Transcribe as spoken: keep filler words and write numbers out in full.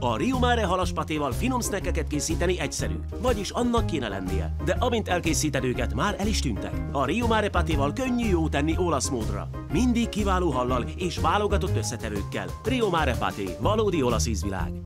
A Rio Mare halaspatéval finom snackeket készíteni egyszerű, vagyis annak kéne lennie. De amint elkészíted őket, már el is tűntek. A Rio Mare patéval könnyű jó tenni olasz módra. Mindig kiváló hallal és válogatott összetevőkkel. Rio Mare paté, valódi olasz ízvilág.